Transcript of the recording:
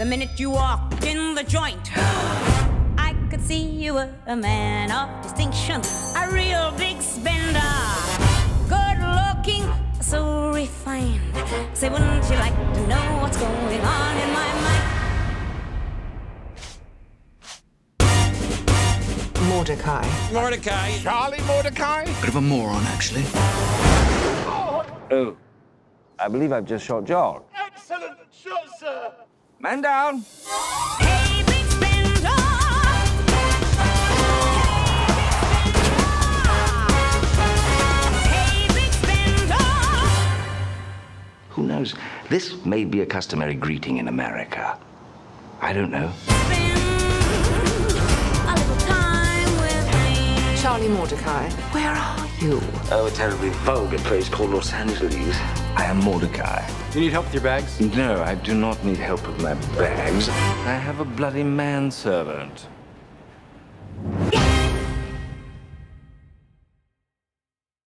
the minute you walked in the joint. I could see you were a man of distinction, a real big spender. Good looking, so refined. Say, wouldn't you like to know what's going on in my mind? Mortdecai. Mortdecai. Charlie Mortdecai? Bit of a moron, actually. Oh, I believe I've just shot Jock. Excellent shot, sir. Man down. Hey, big spender. Hey, big spender. Who knows? This may be a customary greeting in America. I don't know. Spend a little time with me. Charlie Mortdecai, where are you? Oh, a terribly vulgar place called Los Angeles. I am Mortdecai. You need help with your bags? No, I do not need help with my bags. I have a bloody manservant.